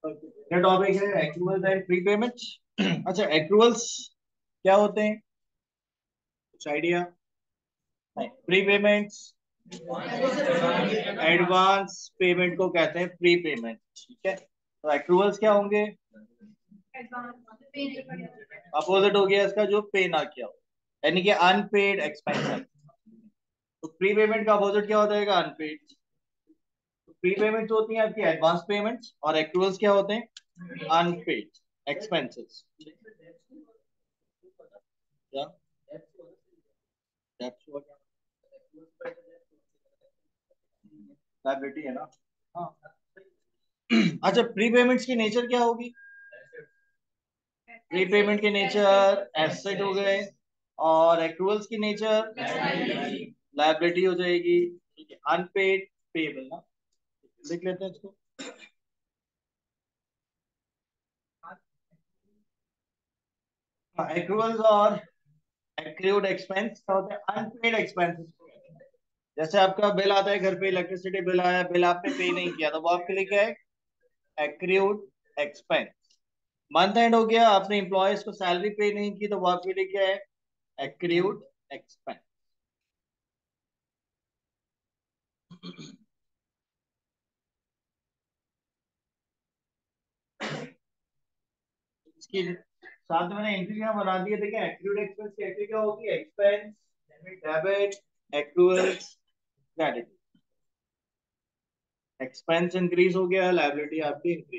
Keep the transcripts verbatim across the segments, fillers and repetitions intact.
क्या टॉपिक है? Accruals and prepayments. अच्छा, एक्रूअल्स क्या होते हैं, कुछ आइडिया? प्रीपेमेंट्स एडवांस पेमेंट को कहते हैं प्री पेमेंट। ठीक है, तो एक्रूअल्स क्या होंगे? अपोजिट हो गया इसका, जो पे ना किया हो, यानी कि अनपेड एक्सपेंसेस। तो प्री पेमेंट का अपोजिट क्या हो जाएगा? अनपेड। तो प्री पेमेंट होती है आपकी एडवांस पेमेंट्स, और एक्रूअल्स क्या होते हैं? Unpaid expenses. क्या लायबिलिटी है ना? हाँ। अच्छा, प्री पेमेंट्स की नेचर क्या होगी? प्री पेमेंट की नेचर एसेट हो गए, और एक्रूअल्स की नेचर लायबिलिटी हो जाएगी। ठीक है, अनपेड पेबल ना, लिख लेते हैं इसको। एक्रूअल्स और एक्रूड एक्सपेंस क्या होते हैं? Unpaid expenses. जैसे आपका बिल आता है घर पे, इलेक्ट्रिसिटी बिल आया, बिल आपने पे नहीं किया, तो वो आपके लिए क्या है? Accrued expense. मंथ एंड हो गया, आपने एम्प्लॉयज को सैलरी पे नहीं की, तो वो आपके लिए क्या है? Accrued expense. इसकी साथ में मैंने एंट्री यहाँ बना दी है, देखिए एक्रूड एक्सपेंस की एंट्री क्या होगी? Expense, debit, accruals, credit. Expense increase हो गया, लायबिलिटी आपकी इंक्रीज।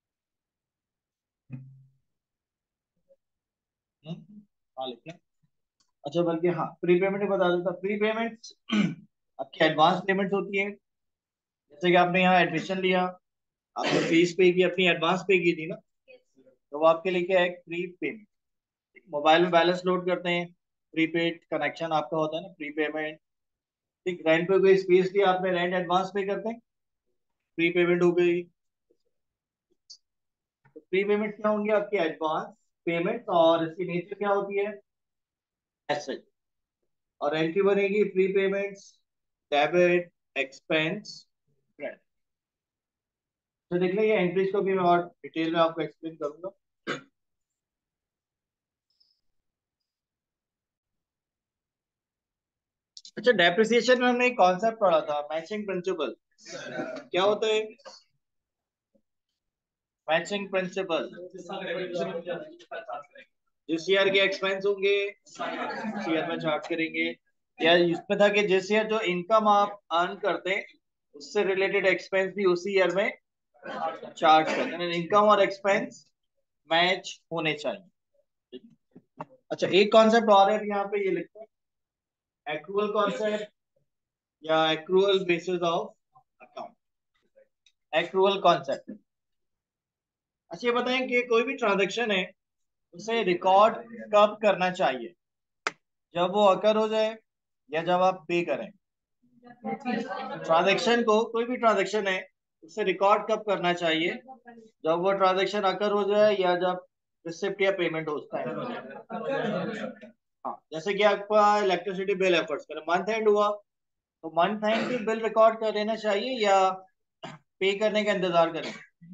हाँ लिखें। अच्छा, बल्कि हाँ, प्री पेमेंट ही बता देता। प्री पेमेंट आपकी एडवांस पेमेंट होती है। जैसे कि आपने यहाँ एडमिशन लिया, आपने फीस पे की, अपनी एडवांस पे की थी ना, तो वो आपके लिए क्या है? Prepayment. मोबाइल में बैलेंस लोड करते हैं, प्रीपेड कनेक्शन आपका होता है ना, प्री पेमेंट। ठीक, रेंट पे कोई स्पेस लिया आपने, रेंट एडवांस पे करते हैं, प्री पेमेंट हो गई। तो प्री पेमेंट क्या होंगी? आपकी एडवांस पेमेंट, और इसकी नेचर क्या होती है? एसेट। और एंट्री बनेगी prepayments, debit, expense, credit. तो देख लीजिए, एंट्रीज को भी मैं और डिटेल में आपको एक्सप्लेन करूंगा। अच्छा, डेप्रिसिएशन में हमने एक कॉन्सेप्ट पढ़ा था, मैचिंग प्रिंसिपल। क्या होता है मैचिंग प्रिंसिपल? जिस ईयर के एक्सपेंस होंगे उस ईयर में चार्ज करेंगे। या इसमें था कि जिस ईयर जो इनकम आप अर्न करते हैं, उससे रिलेटेड एक्सपेंस भी उसी ईयर में चार्ज करते हैं। इनकम और एक्सपेंस मैच होने चाहिए। अच्छा, एक कॉन्सेप्ट और है यहाँ पे, ये लिखते हैं एक्रूअल कॉन्सेप्ट, या accrual basis of account. Accrual concept. अच्छा, ये बताएं कि कोई भी ट्रांजेक्शन है, उसे रिकॉर्ड कब करना चाहिए? जब वो अकर हो जाए, या जब आप पे करें? ट्रांजेक्शन को, कोई भी ट्रांजेक्शन है, उसे रिकॉर्ड कब करना चाहिए? जब वो ट्रांजेक्शन अकर हो जाए, या जब रिसिप्ट या पेमेंट होता है। हाँ, जैसे कि आपका इलेक्ट्रिसिटी बिल है, फर्स्ट करें मंथ एंड हुआ, तो मंथ एंड पे बिल रिकॉर्ड कर लेना चाहिए, या पे करने का इंतजार करें?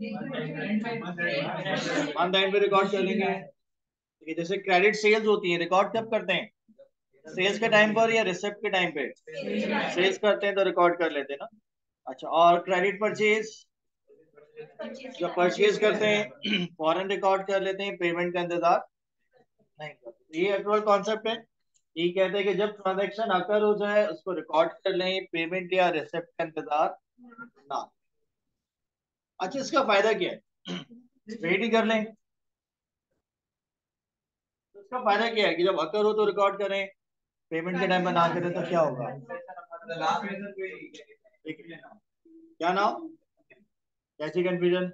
मंथ एंड पे रिकॉर्ड कर लेंगे। ठीक है, जैसे क्रेडिट सेल्स होती है, रिकॉर्ड कब करते हैं? सेल्स के टाइम पर या रिसिप्ट के टाइम पे? सेल्स करते हैं तो रिकॉर्ड कर लेते हैं ना। अच्छा, और क्रेडिट परचेज, जब परचेज करते हैं फॉरन रिकॉर्ड कर लेते हैं, पेमेंट का इंतजार नहीं करते। ये एक्चुअल कॉन्सेप्ट है। ये कहते हैं कि जब ट्रांजैक्शन अकर हो जाए, उसको रिकॉर्ड कर लें, पेमेंट या रिसिप्ट का इंतजार ना। अच्छा, इसका फायदा क्या है? स्ट्रेट ही कर लें। तो इसका फायदा क्या है कि जब अकर हो तो रिकॉर्ड करें, पेमेंट के टाइम में ना करें तो क्या होगा? क्या नाम, कैसी कंफ्यूजन?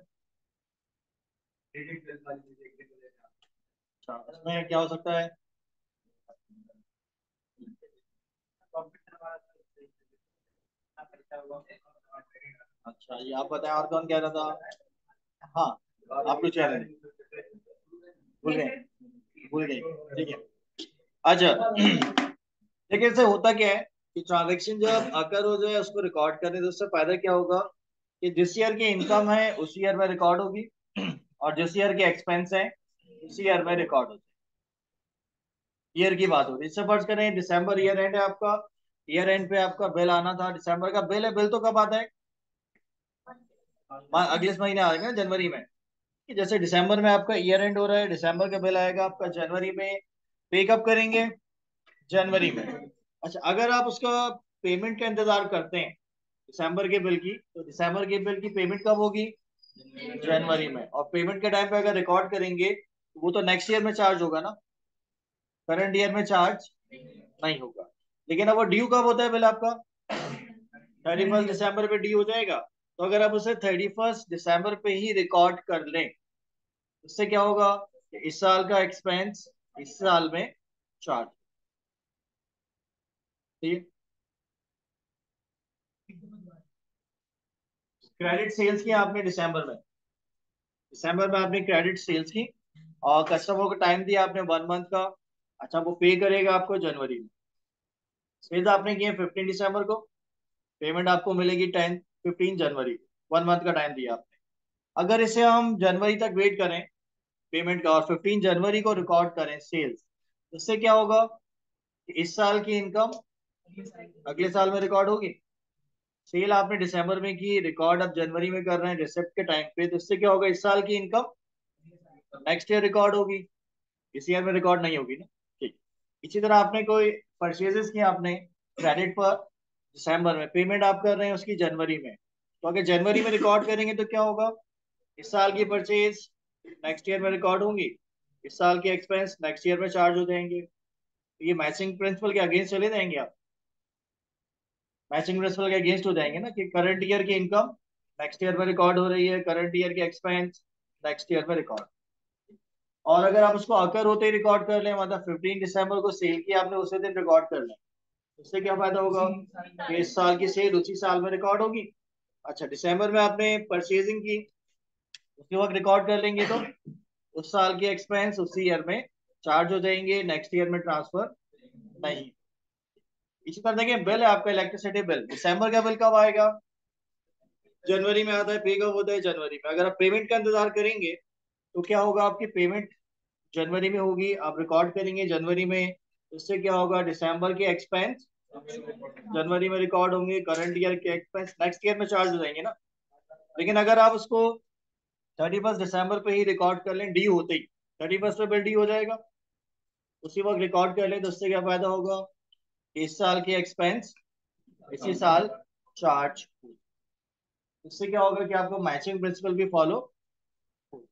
अच्छा, इसमें क्या हो सकता है? अच्छा, ये आप बताएं, और कौन कह रहा था? हाँ, आप कुछ कह रहे हैं, भूल गए, भूल गए। ठीक है। अच्छा, देखिए इससे होता क्या है कि ट्रांजेक्शन जब अकर हो जाए, उसको रिकॉर्ड करने, तो उससे फायदा क्या होगा कि जिस ईयर की इनकम है उस ईयर में रिकॉर्ड होगी, और जिस ईयर के एक्सपेंस है उसी ईयर में रिकॉर्ड हो जाए। ईयर की बात हो रही है। इससे फर्ज करें दिसंबर ईयर एंड है आपका, ईयर एंड पे आपका बिल आना था, दिसंबर का बिल है, बिल तो कब आता है? मा- अगले महीने आएगा ना, जनवरी में। कि जैसे दिसंबर में आपका ईयर एंड हो रहा है, दिसंबर का बिल आएगा आपका जनवरी में, पे कब करेंगे? जनवरी में। अच्छा, अगर आप उसका पेमेंट का इंतजार करते हैं दिसंबर के बिल की, तो दिसंबर के बिल की पेमेंट कब होगी? जनवरी में। और पेमेंट के टाइम पे अगर रिकॉर्ड करेंगे तो वो तो नेक्स्ट ईयर में चार्ज होगा ना, करंट ईयर में चार्ज नहीं होगा। लेकिन अब वो ड्यू कब होता है बिल आपका? थर्टी फर्स्ट दिसंबर पे ड्यू हो जाएगा। तो अगर आप उसे थर्टी फर्स्ट दिसंबर पे ही रिकॉर्ड कर लें, उससे क्या होगा कि इस साल का एक्सपेंस इस साल में चार्ज। ठीक है। क्रेडिट सेल्स की आपने दिसंबर में, दिसंबर में आपने क्रेडिट सेल्स की, और कस्टमर को टाइम दिया आपने वन मंथ का। अच्छा, वो पे करेगा आपको जनवरी में। सेल्स आपने किए फिफ्टीन दिसंबर को, पेमेंट आपको मिलेगी टेन फिफ्टीन जनवरी को, वन मंथ का टाइम दिया आपने। अगर इसे हम जनवरी तक वेट करें पेमेंट का और फिफ्टीन जनवरी को रिकॉर्ड करें सेल्स, उससे क्या होगा कि इस साल की इनकम अगले साल में रिकॉर्ड होगी। सेल आपने दिसंबर में की, रिकॉर्ड अब जनवरी में कर रहे हैं रिसिप्ट के टाइम पे, तो इससे क्या होगा, इस साल की इनकम नेक्स्ट ईयर रिकॉर्ड होगी, इस ईयर में रिकॉर्ड नहीं होगी ना। ठीक। इसी तरह आपने कोई परचेजेस किया आपने क्रेडिट पर दिसंबर में, पेमेंट आप कर रहे हैं उसकी जनवरी में, तो अगर जनवरी में रिकॉर्ड करेंगे तो क्या होगा, इस साल की परचेज नेक्स्ट ईयर में रिकॉर्ड होंगी, इस साल के एक्सपेंस नेक्स्ट ईयर में चार्ज हो जाएंगे। तो ये मैचिंग प्रिंसिपल के अगेंस्ट चले जाएंगे आप, मैचिंग प्रिंसिपल के अगेंस्ट हो जाएंगे ना, कि करंट ईयर की इनकम नेक्स्ट ईयर में रिकॉर्ड हो रही है, करंट ईयर के एक्सपेंस नेक्स्ट ईयर में रिकॉर्ड। और अगर आप उसको अकर होते ही रिकॉर्ड कर लें, मतलब फिफ्टीन दिसंबर को सेल की आपने उसी दिन रिकॉर्ड कर लें, उससे क्या फायदा होगा कि इस साल की सेल उसी साल में रिकॉर्ड होगी। अच्छा, दिसंबर में आपने परचेजिंग की, उसी वक्त रिकॉर्ड कर लेंगे तो उस साल के एक्सपेंस उसी ईयर में चार्ज हो जाएंगे, नेक्स्ट ईयर में ट्रांसफर नहीं। इसी तरह देखिए, बिल है आपका इलेक्ट्रिसिटी बिल, दिसंबर का बिल कब आएगा? जनवरी में आता है। पे कब होता है? जनवरी में। अगर आप पेमेंट का इंतजार करेंगे तो क्या होगा, आपकी पेमेंट जनवरी में होगी, आप रिकॉर्ड करेंगे जनवरी में, उससे क्या होगा, दिसंबर के एक्सपेंस जनवरी में रिकॉर्ड होंगे, करंट ईयर के एक्सपेंस नेक्स्ट ईयर में चार्ज हो जाएंगे ना। लेकिन अगर आप उसको थर्टी फर्स्ट दिसंबर पे ही रिकॉर्ड कर लें, डी होते ही थर्टी फर्स्ट पे बिल डी हो जाएगा, उसी वक्त रिकॉर्ड कर लें, तो उससे क्या फायदा होगा, इस साल के एक्सपेंस इसी साल चार्ज। इससे क्या होगा कि आपको मैचिंग प्रिंसिपल भी फॉलो हो।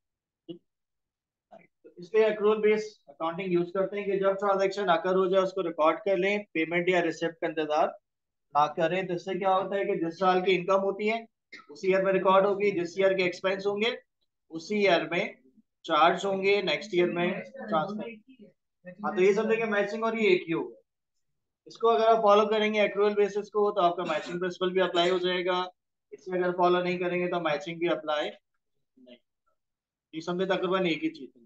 तो इसलिए एक्रूअल बेस अकाउंटिंग यूज करते हैं कि जब ट्रांजैक्शन आकर हो जाए उसको रिकॉर्ड कर लें, पेमेंट या रिसिप्ट का इंतजार ना करें। तो इससे क्या होता है कि जिस साल की इनकम होती है उसी ईयर में रिकॉर्ड होगी, जिस ईयर के एक्सपेंस होंगे उसी ईयर में चार्ज होंगे, नेक्स्ट ईयर में ट्रांसफर। हाँ, तो ये सब देखिए मैचिंग और ये एक ही होगा। इसको अगर आप फॉलो करेंगे एक्रूअल बेसिस को तो आपका मैचिंग प्रिंसिपल भी अप्लाई हो जाएगा, इसे अगर फॉलो नहीं करेंगे तो मैचिंग भी अप्लाई नहीं। ये समझे तकरीबन एक ही चीज है।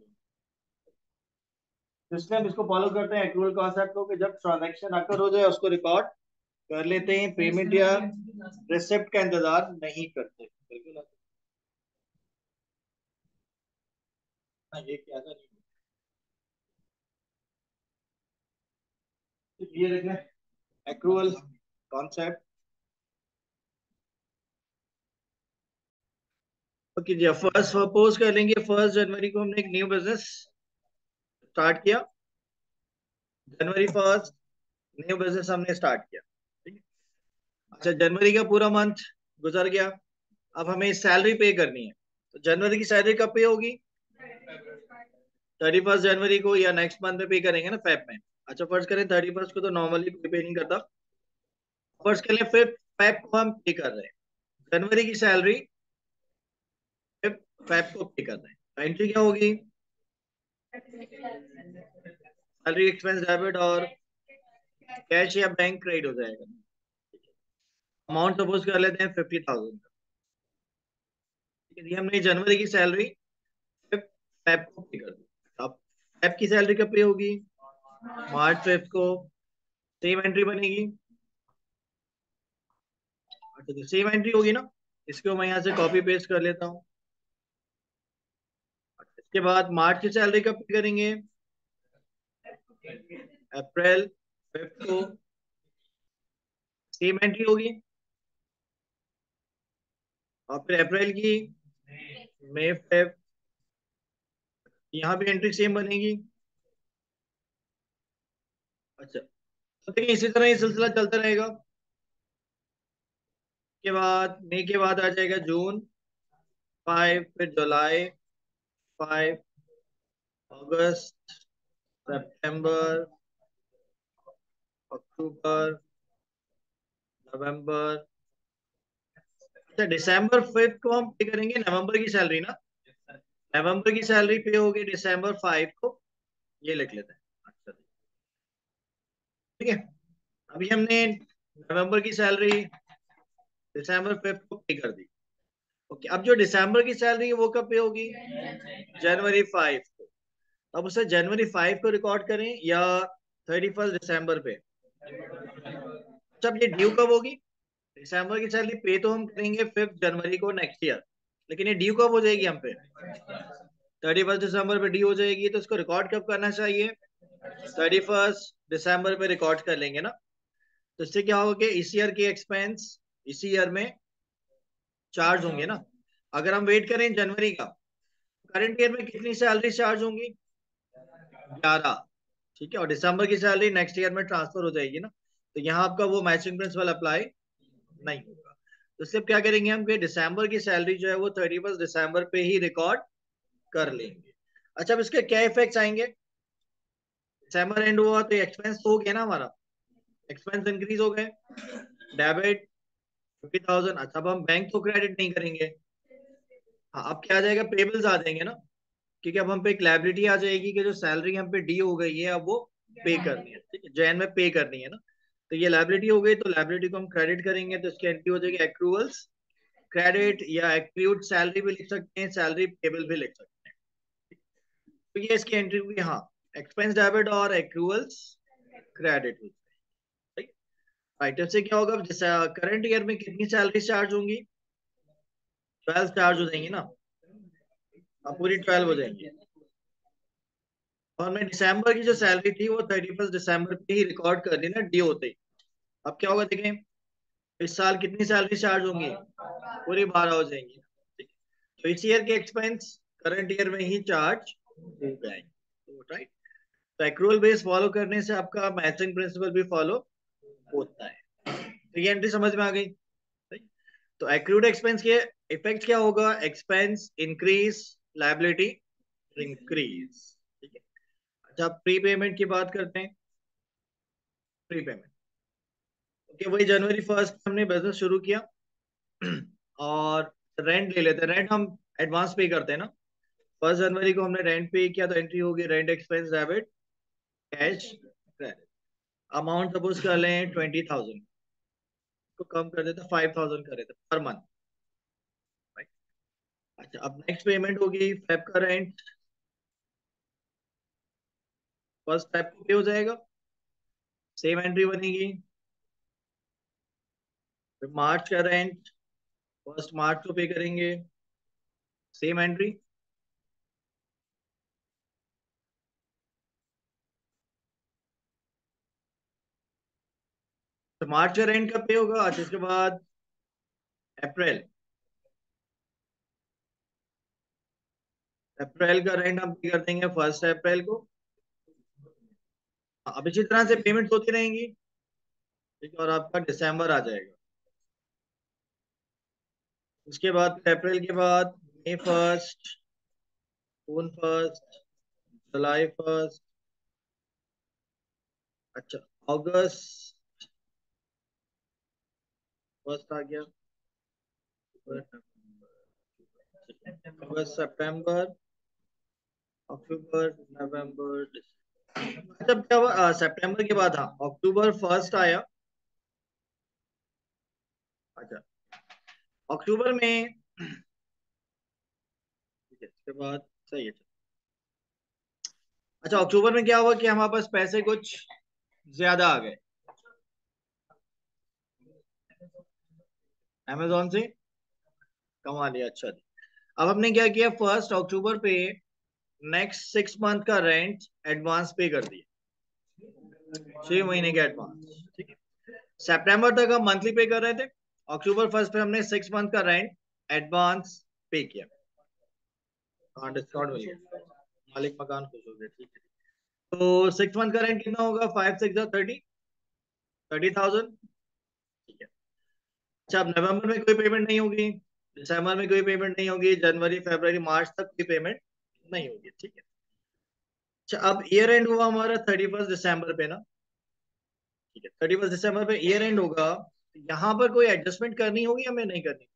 तो इसलिए हम इसको फॉलो करते हैं एक्रूअल कॉन्सेप्ट को, कि जब ट्रांजैक्शन अकर हो जाए उसको रिकॉर्ड कर लेते हैं, पेमेंट या रिसिप्ट का इंतजार नहीं करते। बिल्कुल। हाँ, ये क्या था नहीं। तो ये देखें एक्रूअल कॉन्सेप्ट। ओके जी, फर्स्ट सपोज कर लेंगे फर्स्ट जनवरी को हमने एक न्यू बिजनेस स्टार्ट किया, जनवरी फर्स्ट न्यू बिजनेस हमने स्टार्ट किया। ठीक है। अच्छा, जनवरी का पूरा मंथ गुजर गया, अब हमें सैलरी पे करनी है, तो जनवरी की सैलरी कब पे होगी? थर्टी फर्स्ट जनवरी को या नेक्स्ट मंथ में पे करेंगे ना, फेब में। अच्छा, फर्ज करें थर्टी फर्स्ट को तो नॉर्मली कोई पे नहीं करता, फर्ज करें फिफ्थ फेब को हम पे कर रहे हैं, जनवरी की सैलरी फिफ्थ फेब को पे कर रहे हैं। एंट्री क्या होगी? सैलरी एक्सपेंस डेबिट और कैश या बैंक क्रेडिट हो जाएगा। अमाउंट सपोज कर लेते हैं फिफ्टी थाउजेंड। ठीक है, ये हमने जनवरी की सैलरी फिफ्थ फेब को पे कर दी। अब फेब की सैलरी कब पे होगी? मार्च फिफ्थ को। सेम एंट्री बनेगी। अच्छा, तो सेम एंट्री होगी ना, इसको मैं यहाँ से कॉपी पेस्ट कर लेता हूँ। उसके बाद मार्च की सैलरी कब पे करेंगे? अप्रैल फिफ्थ को। सेम एंट्री होगी। और फिर अप्रैल की मई फिफ्थ, यहाँ भी एंट्री सेम बनेगी। अच्छा, तो देखिए इसी तरह ये सिलसिला चलता रहेगा। के बाद मई के बाद आ जाएगा जून फाइव, फिर जुलाई फाइव, अगस्त, सितंबर, अक्टूबर, नवंबर। अच्छा, दिसंबर फिफ्थ को हम पे करेंगे नवंबर की सैलरी ना। नवंबर की सैलरी पे होगी दिसंबर फाइव को। ये लिख लेते हैं। अच्छा, ठीक है। अभी हमने नवंबर की सैलरी दिसंबर फिफ्थ को पे कर दी। ओके, अब जो दिसंबर की सैलरी है वो कब पे होगी? जनवरी फाइव को। अब उसे जनवरी फाइव को रिकॉर्ड करें या थर्टी फर्स्ट दिसंबर पे? जब ये ड्यू कब होगी? दिसंबर की सैलरी पे तो हम करेंगे फिफ्थ जनवरी को नेक्स्ट ईयर, लेकिन ये ड्यू कब हो जाएगी हम पे? थर्टी फर्स्ट दिसंबर पे ड्यू हो जाएगी, तो इसको रिकॉर्ड कब करना चाहिए? थर्टी फर्स्ट दिसंबर में रिकॉर्ड कर लेंगे ना। तो इससे क्या होगा कि इस ईयर के एक्सपेंस इसी ईयर में चार्ज होंगे ना। अगर हम वेट करें जनवरी का, करंट ईयर में कितनी सैलरी चार्ज होंगी? ग्यारह। ठीक है, और दिसंबर की सैलरी नेक्स्ट ईयर में ट्रांसफर हो जाएगी ना। तो यहाँ आपका वो मैचिंग प्रिंसिपल अप्लाई नहीं होगा। तो सिर्फ क्या करेंगे हम कि दिसंबर की सैलरी जो है वो थर्टी फर्स्ट दिसंबर पे ही रिकॉर्ड कर लेंगे। अच्छा, अब इसके क्या इफेक्ट्स आएंगे? दिसंबर एंड हुआ तो एक्सपेंस तो हो गया ना हमारा, एक्सपेंस इंक्रीज हो गए। Debit fifty thousand. अच्छा, अब हम बैंक तो क्रेडिट नहीं करेंगे। हाँ, अब क्या आ जाएगा? पेबल्स आ जाएंगे ना, क्योंकि अब हम पे एक लायबिलिटी आ जाएगी कि जो सैलरी हम पे डी हो गई है अब वो पे करनी है। ठीक है, जैन में पे करनी है ना। तो ये लायबिलिटी हो गई, तो लायबिलिटी को हम क्रेडिट करेंगे, तो इसकी एंट्री हो जाएगी एक्रूवल्स क्रेडिट, या एक्रूड सैलरी भी लिख सकते हैं, सैलरी पेबल भी लिख सकते हैं। तो ये इसकी एंट्री हुई। हाँ, एक्सपेंस डेबिट और एक्रूवल्स क्रेडिट हुई। राइट, इससे क्या होगा? जैसे करंट ईयर में कितनी सैलरी चार्ज होंगी? ट्वेल्व चार्ज हो जाएंगी ना। अब पूरी ट्वेल्व हो जाएंगी। और मैं दिसंबर की जो सैलरी थी वो थर्टी फर्स्ट दिसंबर पे ही रिकॉर्ड कर दी ना, डी होते ही। अब क्या होगा देखें, इस साल कितनी सैलरी चार्ज होंगी? पूरी बारह हो जाएंगी। ठीक है? तो इस ईयर के एक्सपेंस करंट ईयर में ही चार्ज हो जाएंगे। तो राइट, तो एक्रूअल बेस फॉलो करने से आपका मैचिंग प्रिंसिपल भी फॉलो होता है। तो ये एंट्री समझ में आ गई? right? तो एक्रूड एक्सपेंस के इफेक्ट क्या होगा? Expense increase, liability increase. ठीक है। अच्छा, प्री पेमेंट की बात करते हैं। प्री पेमेंट, ओके, वही जनवरी फर्स्ट हमने बिजनेस शुरू किया और रेंट ले लेते हैं। रेंट हम एडवांस पे करते हैं ना। फर्स्ट जनवरी को हमने रेंट पे किया, तो एंट्री होगी rent expense debit cash credit. Amount suppose कर लें ट्वेंटी थाउजेंड, को कम कर देते फाइव थाउजेंड कर देते पर मंथ। अच्छा, अब नेक्स्ट पेमेंट होगी फेब का रेंट। फर्स्ट फेब को पे हो जाएगा, सेम एंट्री बनेगी। फिर मार्च का रेंट फर्स्ट मार्च को पे करेंगे, सेम एंट्री। तो मार्च का रेंट कब पे होगा? अच्छा, इसके बाद अप्रैल। अप्रैल का रेंट हम पे कर देंगे फर्स्ट अप्रैल को। अब इसी तरह से पेमेंट होती रहेंगी। ठीक है, और आपका दिसंबर आ जाएगा। उसके बाद अप्रैल के बाद मई फर्स्ट, जून फर्स्ट, जुलाई फर्स्ट। अच्छा, अगस्त फर्स्ट आ गया। अगस्त, सितंबर, अक्टूबर, नवंबर, दिसंबर। मतलब क्या हुआ सितंबर के बाद? हाँ, अक्टूबर फर्स्ट आया। अच्छा, अक्टूबर में, ठीक है, इसके बाद सही है। अच्छा, अक्टूबर में क्या हुआ कि हमारे पास पैसे कुछ ज्यादा आ गए अमेजोन से, कमा लिया। अच्छा, अब हमने क्या किया फर्स्ट अक्टूबर पे नेक्स्ट सिक्स मंथ का रेंट एडवांस पे कर दिया, छह महीने का एडवांस, ठीक है। सितंबर तक हम मंथली पे कर रहे थे, अक्टूबर फर्स्ट पे हमने सिक्स मंथ का रेंट एडवांस पे किया। हाँ डिस्काउंट मिल गया, मालिक मकान खुश हो गया, ठीक है। तो सिक्स मंथ का रेंट कितना होगा, five six thirty, thirty thousand, ठीक है। अच्छा अब नवंबर में कोई पेमेंट नहीं होगी, दिसंबर में कोई पेमेंट नहीं होगी, जनवरी फरवरी मार्च तक कोई पेमेंट नहीं होगी, ठीक है। अच्छा अब ईयर एंड हुआ हमारा थर्टी फर्स्ट दिसंबर पे ना, ठीक है, थर्टी फर्स्ट दिसंबर पे ईयर एंड होगा, यहाँ पर कोई एडजस्टमेंट करनी होगी हमें नहीं करनी?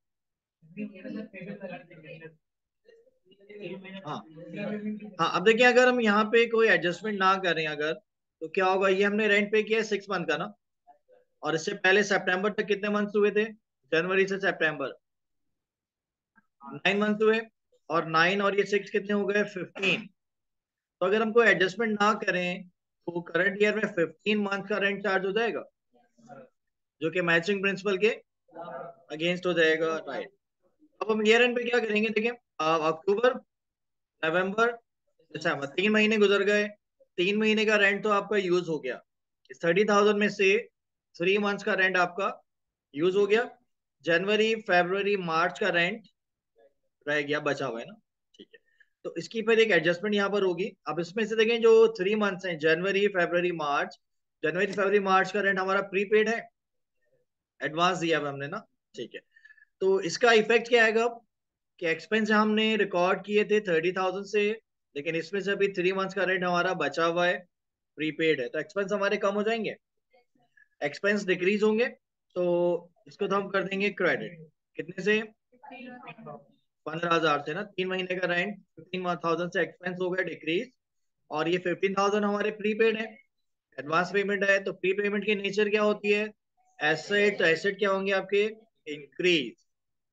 हाँ हाँ, अब देखिए अगर हम यहाँ पे कोई एडजस्टमेंट ना करें अगर, तो क्या होगा, ये हमने रेंट पे किया सिक्स मंथ का ना, और इससे पहले सितंबर तक कितने मंथ्स हुए थे, जनवरी से सितंबर नाइन मंथ हुए, और नाइन और ये सिक्स कितने हो गए, फिफ्टीन। तो अगर हम कोई एडजस्टमेंट ना करें तो करंट ईयर में फिफ्टीन मंथ का रेंट चार्ज हो जाएगा, जो कि मैचिंग प्रिंसिपल के अगेंस्ट हो जाएगा, राइट। अब हम ईयर एंड पे क्या करेंगे, देखिए अक्टूबर, नवंबर, दिसंबर, तीन महीने गुजर गए, तीन महीने का रेंट तो आपका यूज हो गया, इस थर्टी थाउजेंड में से थ्री मंथ्स का रेंट आपका यूज हो गया, जनवरी फरवरी मार्च का रेंट रह गया, बचा हुआ है ना, ठीक है। तो इसकी फिर एक एडजस्टमेंट यहाँ पर होगी। अब इसमें से देखें जो थ्री मंथ्स हैं, जनवरी फरवरी मार्च, जनवरी फरवरी मार्च का रेंट हमारा प्रीपेड है, एडवांस दिया हुआ हमने ना, ठीक है। तो इसका इफेक्ट क्या आएगा अब, कि एक्सपेंस हमने रिकॉर्ड किए थे थर्टी थाउजेंड से, लेकिन इसमें से अभी थ्री मंथ्स का रेंट हमारा बचा हुआ है, प्रीपेड है, तो एक्सपेंस हमारे कम हो जाएंगे, एक्सपेंस डिक्रीज होंगे। तो इसको तो हम कर देंगे क्रेडिट, कितने से, पंद्रह हजार से ना, तीन महीने का रेंट फिफ्टीन थाउजेंड से एक्सपेंस हो गया डिक्रीज, और ये फिफ्टीन थाउजेंड हमारे प्रीपेड है, एडवांस पेमेंट है। तो प्री पेमेंट की नेचर क्या होती है, एसेट, तो एसेट क्या होंगे आपके, इंक्रीज।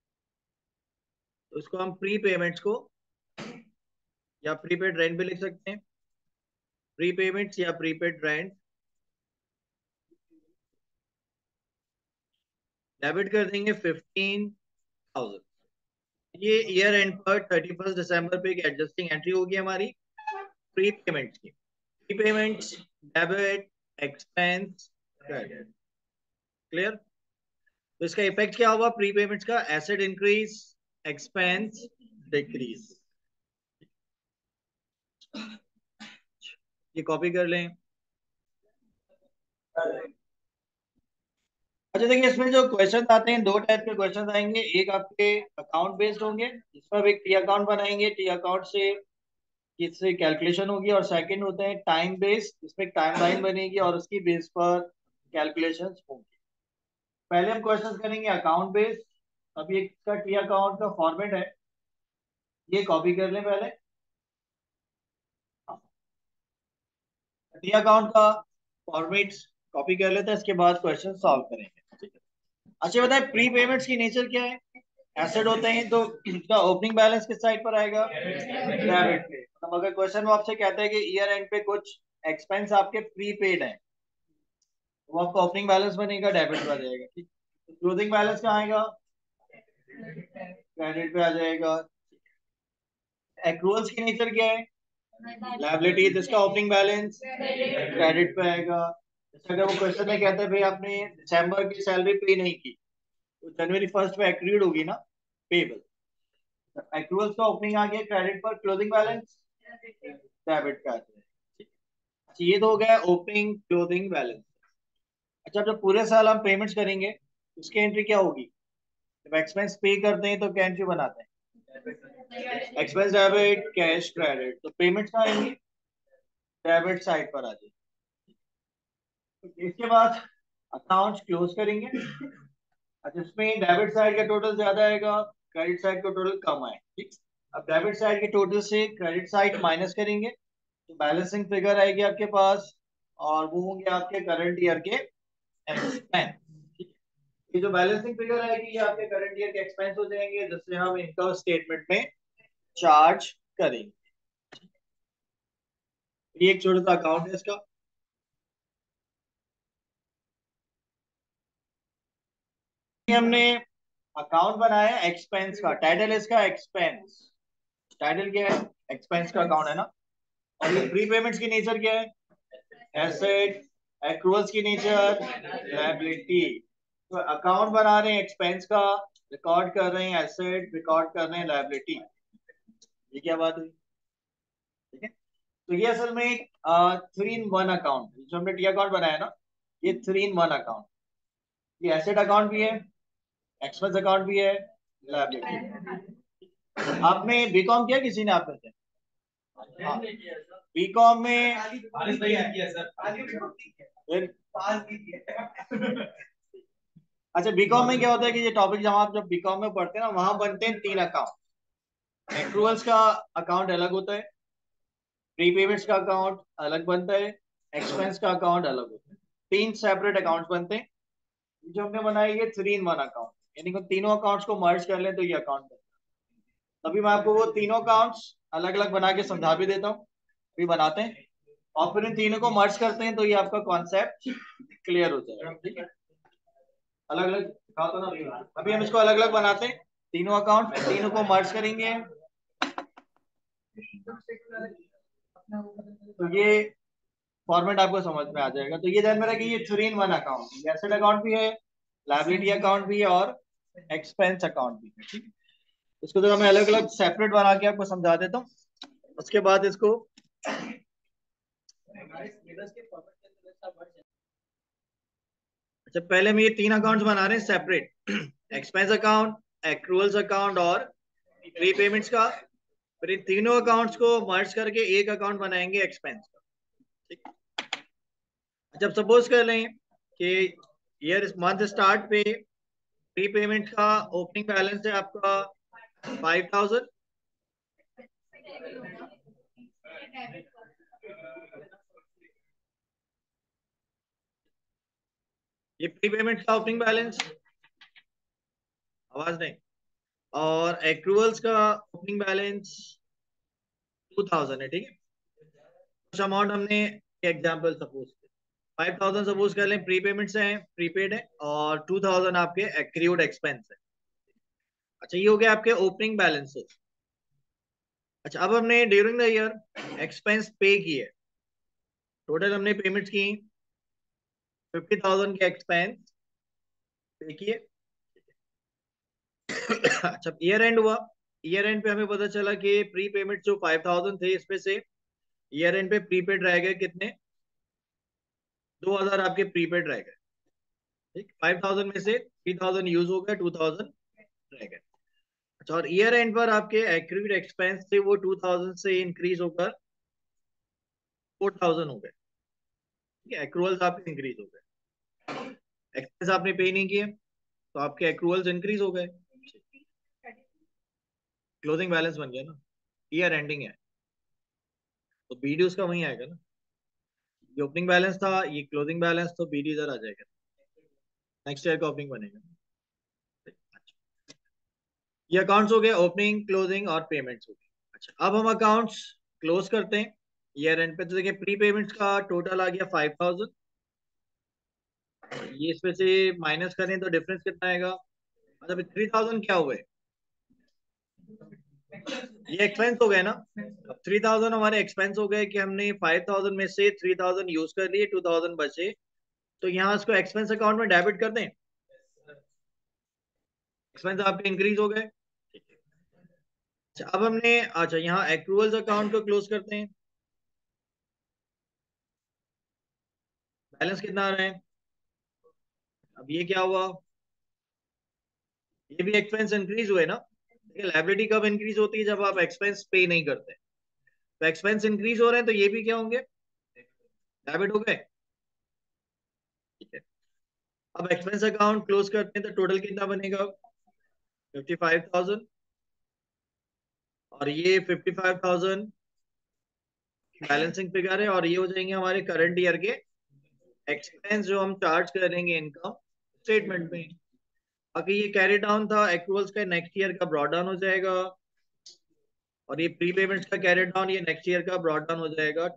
तो इसको हम प्री पेमेंट्स को या प्रीपेड रेंट भी लिख सकते हैं, प्री पेमेंट्स या प्रीपेड रेंट, डेबिट कर देंगे फिफ्टीन थाउजेंड। ये ईयर एंड पर थर्टी फर्स्ट दिसंबर पे एक एडजस्टिंग एंट्री होगी हमारी प्री पेमेंट की, prepayments, debit, expense, credit, clear. तो इसका इफेक्ट क्या होगा प्री पेमेंट्स का, एसेट इंक्रीज, एक्सपेंस डिक्रीज। ये कॉपी कर लें। अच्छा देखिए इसमें जो क्वेश्चन आते हैं, दो टाइप के क्वेश्चन आएंगे, एक आपके अकाउंट बेस्ड होंगे जिसमें आप एक टी अकाउंट बनाएंगे, टी अकाउंट से किससे कैलकुलेशन होगी, और सेकंड होते हैं टाइम बेस्ड, इसमें टाइम लाइन बनेगी और उसकी बेस पर कैलकुलेशन होंगी। पहले हम क्वेश्चन करेंगे अकाउंट बेस्ड। अभी एक का टी अकाउंट का फॉर्मेट है, ये कॉपी कर लें पहले, टी अकाउंट का फॉर्मेट कॉपी कर लेते हैं, इसके बाद क्वेश्चन सॉल्व करेंगे, ठीक है। अच्छा बताए प्री पेमेंट्स की नेचर क्या है, एसेट होते हैं तो इसका ओपनिंग बैलेंस किस साइड पर आएगा, डेबिट पे। मतलब अगर क्वेश्चन वो आपसे कहता है कि ईयर एंड पे कुछ एक्सपेंस आपके प्रीपेड है, वो आपका ओपनिंग बैलेंस बनेगा, डेबिट पे आ जाएगा, ठीक। क्लोजिंग बैलेंस कहाँ आएगा, क्रेडिट पे आ जाएगा। एक्रूअल्स की नेचर क्या है, लायबिलिटी, जिसका ओपनिंग बैलेंस क्रेडिट पे आएगा। जैसे अगर वो क्वेश्चन में कहता है भाई आपने दिसंबर की सैलरी पे नहीं की, तो जनवरी फर्स्ट पे एक्रूड होगी ना, पेबल। एक्रूअल्स का ओपनिंग आ गया क्रेडिट पर, क्लोजिंग बैलेंस डेबिट पे आ जाएगा। अच्छा ये तो हो गया ओपनिंग क्लोजिंग बैलेंस। अच्छा जब पूरे साल हम पेमेंट्स करेंगे उसकी एंट्री क्या होगी, जब एक्सपेंस पे करते हैं तो क्या एंट्री बनाते हैं, एक्सपेंस डेबिट, कैश क्रेडिट, तो पेमेंट्स कहाँ आएंगी, डेबिट साइड पर आ जाएगी। इसके बाद अकाउंट क्लोज करेंगे। अच्छा इसमें डेबिट साइड का टोटल ज्यादा आएगा, क्रेडिट साइड का टोटल कम आए, ठीक। अब डेबिट साइड के टोटल से क्रेडिट साइड माइनस करेंगे तो बैलेंसिंग फिगर आएगी आपके पास, और वो होंगे आपके करंट ईयर के एक्सपेंस, ठीक है। ये जो बैलेंसिंग फिगर आएगी ये आपके करंट ईयर के एक्सपेंस हो जाएंगे, जिससे हम इनकम स्टेटमेंट में चार्ज करेंगे। ये एक छोटा सा अकाउंट है इसका। ये हमने अकाउंट बनाया एक्सपेंस का, टाइटल इसका एक्सपेंस, टाइटल क्या है? एक्सपेंस का अकाउंट है ना। और ये प्री पेमेंट्स की नेचर क्या है? एसेट। एक्रूअल्स की नेचर लायबिलिटी। तो अकाउंट बना रहे हैं एक्सपेंस का, रिकॉर्ड कर रहे हैं एसेट, रिकॉर्ड कर रहे हैं लायबिलिटी। ये क्या बात हुई? ठीक है। तो ये असल में एक थ्री इन वन अकाउंट जो हमने टी अकाउंट बनाया ना, ये थ्री इन वन अकाउंट। ये एसेट अकाउंट भी है, एक्सपेंस अकाउंट भी है, लायबिलिटी। आपने बीकॉम किया किसी ने आप में से? हाँ। बीकॉम में फिर अच्छा, बीकॉम में क्या होता है कि ये टॉपिक जब आप जब बीकॉम में पढ़ते हैं ना, वहां बनते हैं तीन अकाउंट। एक्रूअल्स का अकाउंट अलग होता है, प्रीपेमेंट्स का अकाउंट अलग बनता है, एक्सपेंस का अकाउंट अलग होता है। तीन सेपरेट अकाउंट्स बनते हैं। जो हमने बनाया ये थ्री इन वन अकाउंट, यानी कि तीनों अकाउंट्स को मर्ज कर लें तो ये अकाउंट बनता है। अभी मैं आपको वो तीनों अकाउंट्स अलग अलग बना के समझा भी देता हूँ। अभी बनाते हैं और फिर इन तीनों को मर्ज करते हैं तो ये आपका कॉन्सेप्ट क्लियर हो जाएगा। ठीक है, अलग अलग दिखाओ तो ना। अभी हम इसको अलग अलग बनाते हैं, तीनों अकाउंट, तीनों को मर्ज करेंगे। तो ये फॉर्मेट आपको समझ में आ जाएगा। तो ये ध्यान में रखिए, ये three in one account, asset account भी है, लायबिलिटी अकाउंट भी है और एक्सपेंस अकाउंट भी है। ठीक है, इसको तो मैं अलग अलग सेपरेट बना के आपको समझा देता हूँ। उसके बाद इसको अच्छा, पहले हम ये तीन अकाउंट्स बना रहे हैं separate. Expense account, accruals account और प्रीपेमेंट्स का। फिर इन तीनों अकाउंट्स को मर्ज करके एक अकाउंट बनाएंगे एक्सपेंस का। ठीक, जब सपोज कर लें कि ईयर मंथ स्टार्ट पे प्रीपेमेंट का ओपनिंग बैलेंस है आपका फाइव थाउजेंड। ये प्रीपेमेंट का ओपनिंग बैलेंस, आवाज नहीं। और एक्रूअल्स का ओपनिंग बैलेंस टू थाउजेंड है। ठीक है, कुछ अमाउंट हमने example suppose five thousand suppose कर लें, प्रीपेमेंट से हैं, प्रीपेड है, और टू थाउजेंड आपके एक्रियूड एक्सपेंस है। अच्छा, ये हो गया आपके ओपनिंग बैलेंसेस। अच्छा, अब हमने during the year expense pay किए, टोटल हमने पेमेंट्स की फिफ्टी थाउजेंड के एक्सपेंस पे किए। अच्छा, ईयर एंड हुआ, ईयर एंड पे हमें पता चला कि प्री पेमेंट जो फाइव थाउजेंड थे इसमें से ईयर एंड पे प्रीपेड रह गए कितने, दो हजार आपके प्रीपेड रह गए। ठीक, फाइव थाउजेंड में से थ्री थाउजेंड यूज हो गया, टू थाउजेंड रह गए। अच्छा, और ईयर एंड पर आपके एक्रीड एक्सपेंस थे वो टू थाउजेंड से इंक्रीज होकर फोर थाउजेंड हो गए। ठीक है, एक्रूअल्स आपके इंक्रीज हो गए, एक्सपेंस आपने पे नहीं किए तो आपके एक्रूअल्स इंक्रीज हो गए, क्लोजिंग बैलेंस बन गया ना, ईयर एंडिंग है तो बीडी उसका वहीं आएगा ना। ये ओपनिंग बैलेंस था, ये क्लोजिंग बैलेंस, तो बीडी इधर आ जाएगा, नेक्स्ट ईयर का ओपनिंग बनेगा। अच्छा, ये अकाउंट्स हो गए, ओपनिंग, क्लोजिंग और पेमेंट्स हो गए। अच्छा, अब हम अकाउंट्स क्लोज करते हैं ईयर एंड पे। तो देखिए, प्री पेमेंट्स का टोटल आ गया फाइव थाउजेंड, ये इसमें से माइनस करें तो डिफरेंस कितना आएगा, मतलब थ्री थाउजेंड क्या हुए, ये एक्सपेंस हो गए ना। अब थ्री थाउजेंड हमारे एक्सपेंस हो गए कि हमने फाइव थाउजेंड में से थ्री थाउजेंड यूज कर लिए, टू थाउजेंड बचे, तो यहाँ इसको एक्सपेंस अकाउंट में डेबिट कर दें, एक्सपेंस आपके इंक्रीज हो गए। अच्छा, अब हमने अच्छा यहाँ एक्रूअल्स अकाउंट को क्लोज करते हैं, बैलेंस कितना आ रहा है। अब ये क्या हुआ, ये भी एक्सपेंस इंक्रीज हुए ना। देखिए, लायबिलिटी कब इंक्रीज होती है, जब आप एक्सपेंस पे नहीं करते। तो एक्सपेंस इंक्रीज हो रहे हैं तो ये भी क्या होंगे, डेबिट हो गए। ठीक है, अब एक्सपेंस अकाउंट क्लोज करते हैं तो टोटल कितना बनेगा, फिफ्टी फाइव थाउजेंड, और ये fifty five thousand balancing figure है, और ये हो जाएंगे हमारे करंट ईयर के एक्सपेंस जो हम चार्ज करेंगे इनकम स्टेटमेंट में। बाकी ये कैरी डाउन था एक्रूअल्स का, नेक्स्ट ईयर का ब्रॉड डाउन हो जाएगा, और ये प्री पेमेंट्स का कैरी डाउन ये नेक्स्ट ईयर का ब्रॉड डाउन हो जाएगा।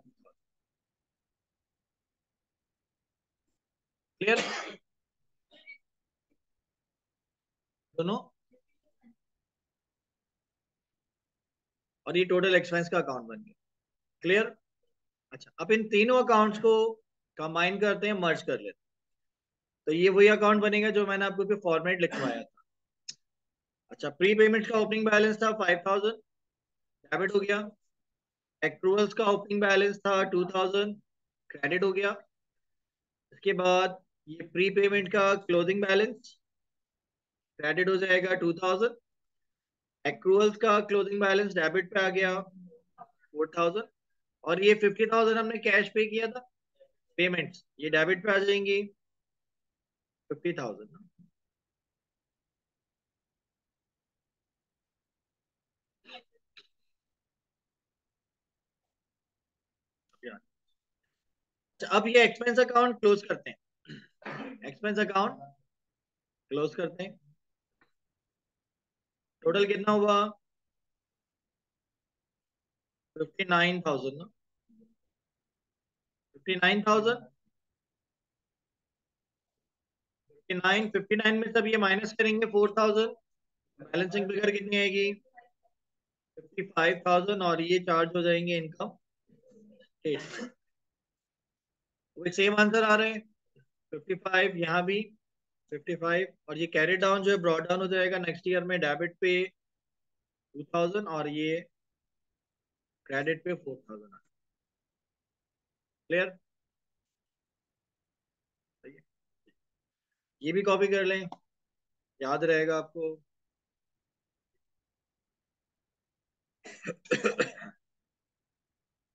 क्लियर दोनों? और ये टोटल एक्सपेंस का अकाउंट बन गया। क्लियर? अच्छा, अब इन तीनों अकाउंट्स को कंबाइन करते हैं, मर्ज कर लेते हैं। तो ये वही अकाउंट बनेगा जो मैंने आपको फॉर्मेट लिखवाया था। अच्छा, प्री पेमेंट का ओपनिंग बैलेंस था फाइव थाउजेंड, डेबिट हो गया। एक्रूअल्स का ओपनिंग बैलेंस था टू थाउजेंड, क्रेडिट हो गया। इसके बाद ये प्री पेमेंट का क्लोजिंग बैलेंस क्रेडिट हो जाएगा टू थाउजेंड। एक्रूअल्स का क्लोजिंग बैलेंस डेबिट पे आ गया फोर थाउजेंड। और ये फिफ्टी थाउजेंड हमने कैश पे किया था पेमेंट्स, ये डेबिट पे आ जाएंगी फिफ्टी थाउजेंड। अब ये एक्सपेंस अकाउंट क्लोज करते हैं। एक्सपेंस अकाउंट क्लोज करते हैं। टोटल कितना हुआ? Fifty nine thousand. ना, fifty nine thousand. Fifty nine, fifty nine में सब ये माइनस करेंगे फोर थाउजेंड। बैलेंसिंग फिगर कितनी आएगी? Fifty five thousand. और ये चार्ज हो जाएंगे इनकम। वही सेम आंसर आ रहे हैं। फिफ्टी फाइव, यहाँ भी फिफ्टी फाइव। और ये कैरी डाउन जो है ब्रॉड डाउन हो जाएगा नेक्स्ट ईयर में, डेबिट पे टू थाउजेंड, और ये क्रेडिट पे फोर थाउजेंड। क्लियर? ये भी कॉपी कर लें, याद रहेगा आपको।